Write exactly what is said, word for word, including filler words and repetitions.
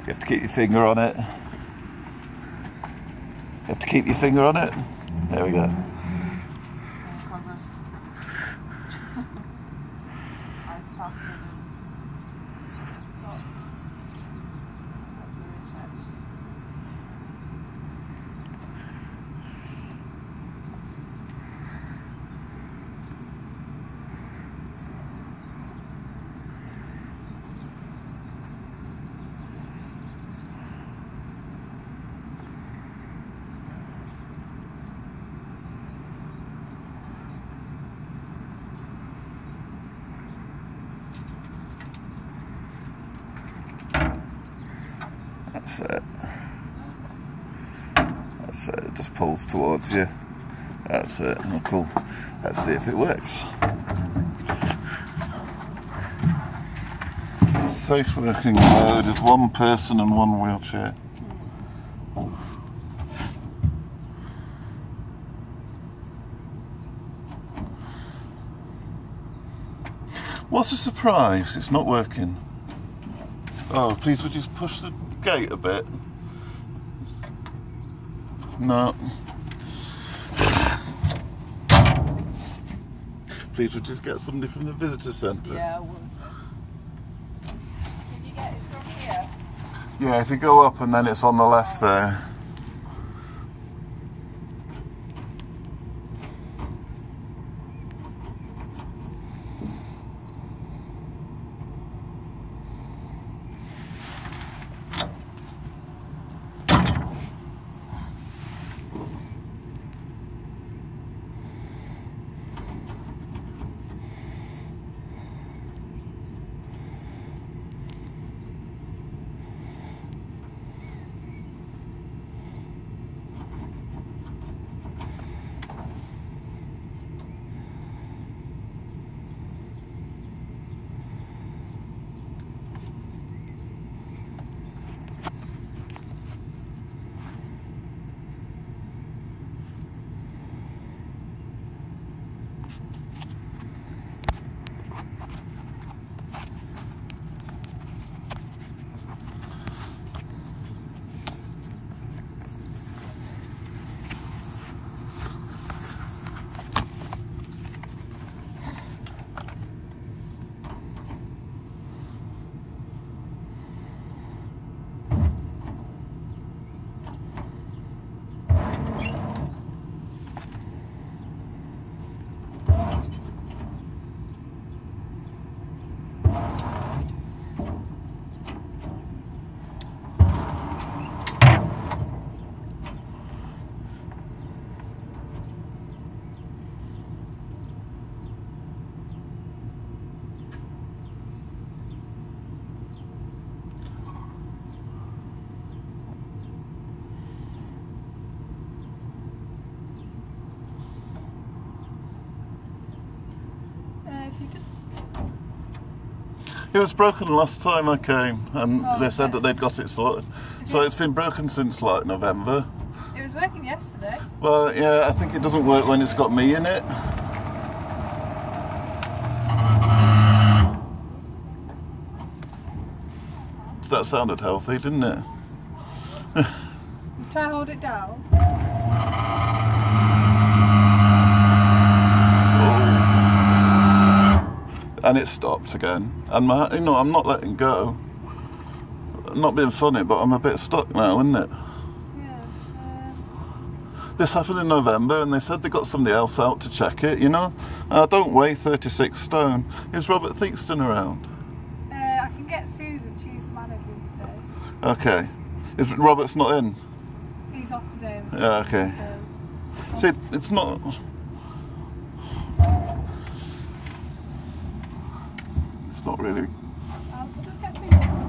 You have to keep your finger on it. You have to keep your finger on it. There we go. That's it. That's it. It just pulls towards you. That's it. Oh, cool. Let's see if it works. Safe working mode is one person and one wheelchair. What's a surprise? It's not working. Oh, please would you just push the gate a bit? No. Please would you just get somebody from the visitor centre? Yeah, I will. Can you get it from here? Yeah, if you go up and then it's on the left there. It was broken last time I came, and oh, they said okay. that they'd got it sorted. So it's been broken since like November. It was working yesterday. Well, yeah, I think it doesn't work when it's got me in it. That sounded healthy, didn't it? Just try and hold it down. And it stopped again. And my, you know, I'm not letting go. I'm not being funny, but I'm a bit stuck now, isn't it? Yeah. Um... This happened in November, and they said they got somebody else out to check it. You know, I don't weigh thirty-six stone. Is Robert Theakston around? Uh, I can get Susan. She's managing today. Okay. Is Robert's not in? He's off today. Yeah. Okay. Um, See, it's not. It's not really. I'll just get Susan.